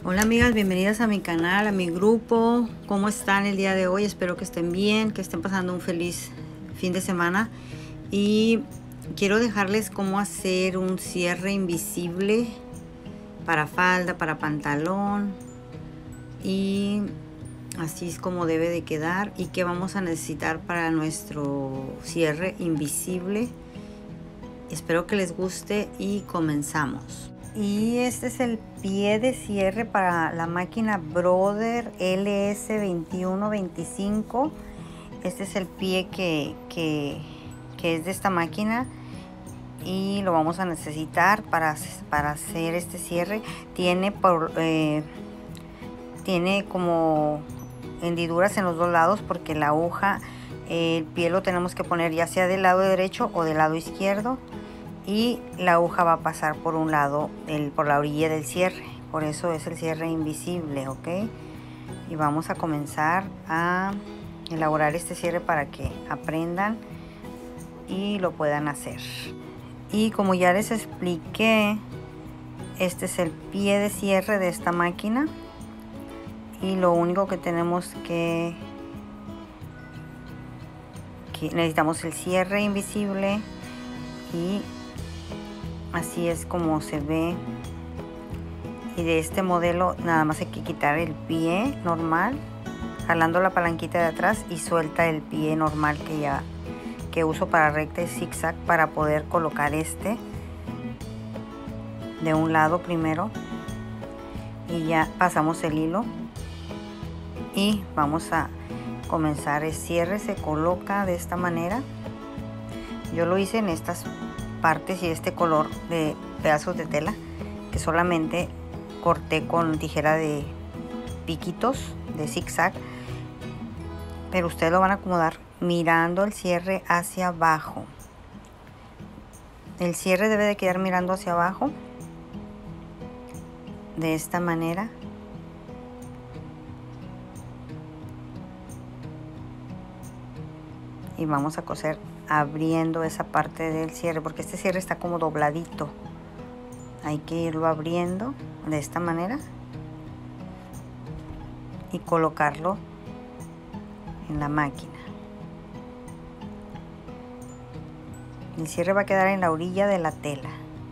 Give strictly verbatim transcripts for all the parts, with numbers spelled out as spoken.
Hola amigas, bienvenidas a mi canal, a mi grupo. ¿Cómo están el día de hoy? Espero que estén bien, que estén pasando un feliz fin de semana. Y quiero dejarles cómo hacer un cierre invisible para falda, para pantalón. Y así es como debe de quedar. Y qué vamos a necesitar para nuestro cierre invisible. Espero que les guste y comenzamos. Y este es el pie de cierre para la máquina Brother L S veintiuno veinticinco. Este es el pie que, que, que es de esta máquina y lo vamos a necesitar para, para hacer este cierre. Tiene, por, eh, tiene como hendiduras en los dos lados porque la aguja, eh, el pie lo tenemos que poner ya sea del lado derecho o del lado izquierdo. Y la aguja va a pasar por un lado, el, por la orilla del cierre. Por eso es el cierre invisible, ¿ok? Y vamos a comenzar a elaborar este cierre para que aprendan y lo puedan hacer. Y como ya les expliqué, este es el pie de cierre de esta máquina. Y lo único que tenemos que... que necesitamos el cierre invisible y... así es como se ve. Y de este modelo nada más hay que quitar el pie normal, jalando la palanquita de atrás y suelta el pie normal que ya que uso para recta y zigzag para poder colocar este de un lado primero. Y ya pasamos el hilo y vamos a comenzar. El cierre se coloca de esta manera. Yo lo hice en estas partes y este color de pedazos de tela que solamente corté con tijera de piquitos de zigzag, pero ustedes lo van a acomodar mirando el cierre hacia abajo. El cierre debe de quedar mirando hacia abajo de esta manera. Y vamos a coser abriendo esa parte del cierre porque este cierre está como dobladito. Hay que irlo abriendo de esta manera y colocarlo en la máquina. El cierre va a quedar en la orilla de la tela.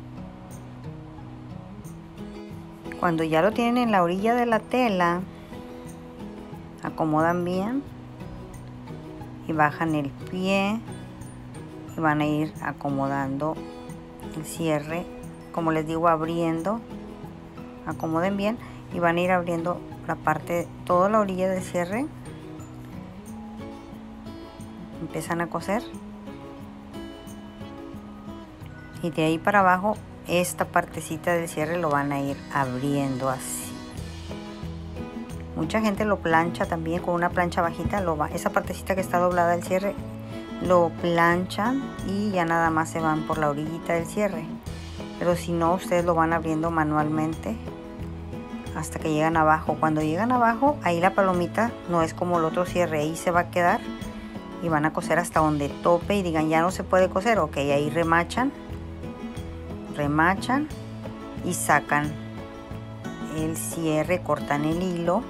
Cuando ya lo tienen en la orilla de la tela, acomodan bien y bajan el pie y van a ir acomodando el cierre, como les digo, abriendo. Acomoden bien y van a ir abriendo la parte, toda la orilla del cierre. Empiezan a coser y de ahí para abajo esta partecita del cierre lo van a ir abriendo así. Mucha gente lo plancha también con una plancha bajita, lo va, esa partecita que está doblada del cierre lo planchan y ya nada más se van por la orillita del cierre. Pero si no, ustedes lo van abriendo manualmente hasta que llegan abajo. Cuando llegan abajo, ahí la palomita no es como el otro cierre, ahí se va a quedar y van a coser hasta donde tope y digan ya no se puede coser, ok, ahí remachan, remachan y sacan el cierre, cortan el hilo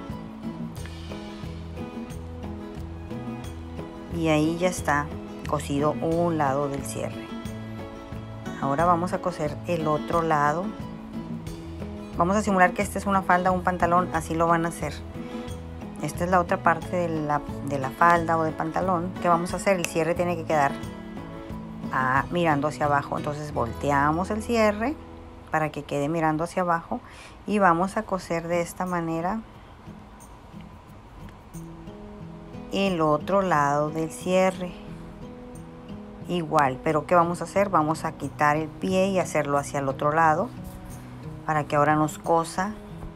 y ahí ya está cosido un lado del cierre. Ahora vamos a coser el otro lado. Vamos a simular que esta es una falda o un pantalón, así lo van a hacer. Esta es la otra parte de la, de la falda o del pantalón. ¿Qué vamos a hacer? El cierre tiene que quedar ah, mirando hacia abajo. Entonces volteamos el cierre para que quede mirando hacia abajo y vamos a coser de esta manera el otro lado del cierre. Igual, pero ¿qué vamos a hacer? Vamos a quitar el pie y hacerlo hacia el otro lado para que ahora nos cosa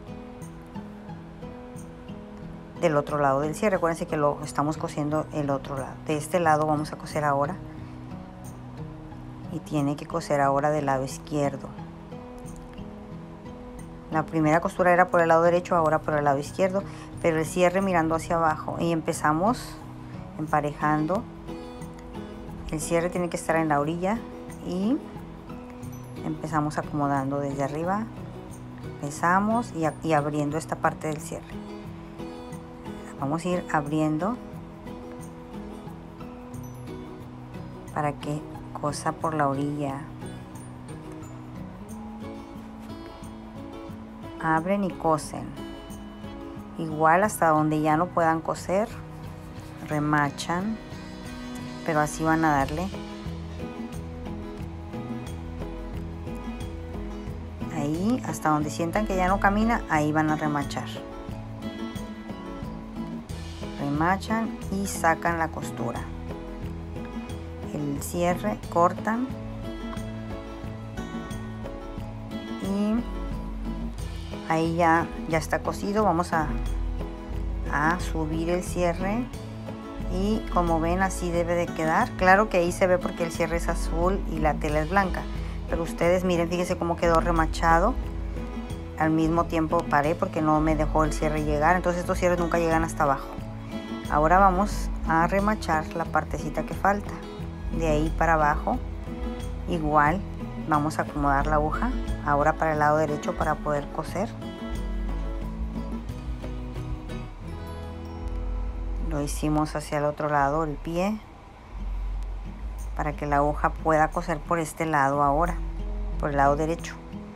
del otro lado del cierre. Recuérdense que lo estamos cosiendo el otro lado. De este lado vamos a coser ahora y tiene que coser ahora del lado izquierdo. La primera costura era por el lado derecho, ahora por el lado izquierdo, pero el cierre mirando hacia abajo. Y empezamos emparejando. El cierre tiene que estar en la orilla y empezamos acomodando desde arriba empezamos y, y abriendo esta parte del cierre. Vamos a ir abriendo para que cosa por la orilla. Abren y cosen. Igual hasta donde ya no puedan coser, remachan, pero así van a darle. Ahí, hasta donde sientan que ya no camina, ahí van a remachar. Remachan y sacan la costura. El cierre, cortan y ahí ya, ya está cosido. Vamos a, a subir el cierre y como ven así debe de quedar. Claro que ahí se ve porque el cierre es azul y la tela es blanca, pero ustedes miren, fíjense cómo quedó remachado. Al mismo tiempo paré porque no me dejó el cierre llegar, entonces estos cierres nunca llegan hasta abajo. Ahora vamos a remachar la partecita que falta. De ahí para abajo igual vamos a acomodar la aguja ahora para el lado derecho para poder coser. Lo hicimos hacia el otro lado, el pie, para que la aguja pueda coser por este lado ahora, por el lado derecho.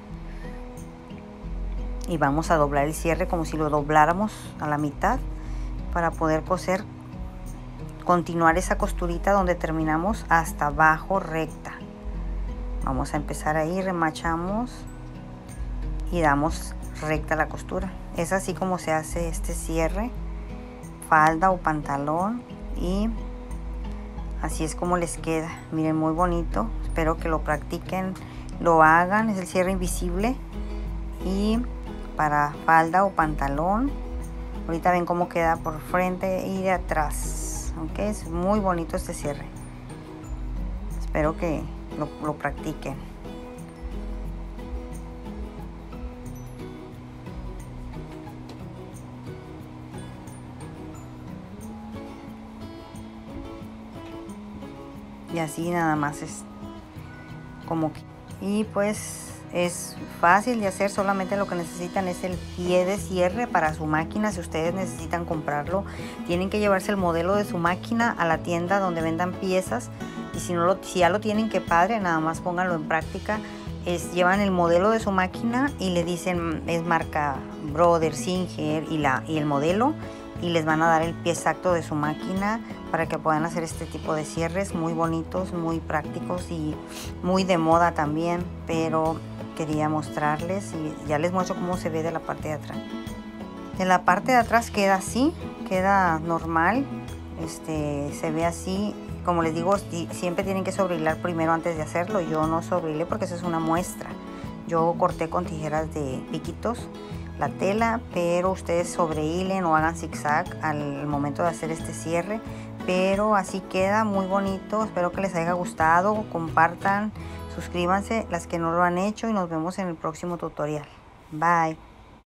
Y vamos a doblar el cierre como si lo dobláramos a la mitad para poder coser, continuar esa costurita donde terminamos hasta abajo recta. Vamos a empezar ahí, remachamos y damos recta la costura. Es así como se hace este cierre, falda o pantalón, y así es como les queda. Miren, muy bonito. Espero que lo practiquen, lo hagan. Es el cierre invisible y para falda o pantalón. Ahorita ven cómo queda por frente y de atrás. Ok, es muy bonito este cierre. Espero que lo, lo practiquen. Y así nada más es como que, y pues es fácil de hacer. Solamente lo que necesitan es el pie de cierre para su máquina. Si ustedes necesitan comprarlo, tienen que llevarse el modelo de su máquina a la tienda donde vendan piezas. Y si no lo, si ya lo tienen, qué padre, nada más pónganlo en práctica. Es, llevan el modelo de su máquina y le dicen es marca Brother, Singer y, la, y el modelo, y les van a dar el pie exacto de su máquina para que puedan hacer este tipo de cierres muy bonitos, muy prácticos y muy de moda también. Pero quería mostrarles y ya les muestro cómo se ve de la parte de atrás. De la parte de atrás queda así, queda normal, este, se ve así. Como les digo, siempre tienen que sobrehilar primero antes de hacerlo. Yo no sobrehilé porque eso es una muestra. Yo corté con tijeras de piquitos la tela, pero ustedes sobrehilen o hagan zigzag al momento de hacer este cierre. Pero así queda muy bonito. Espero que les haya gustado. Compartan, suscríbanse las que no lo han hecho y nos vemos en el próximo tutorial. Bye.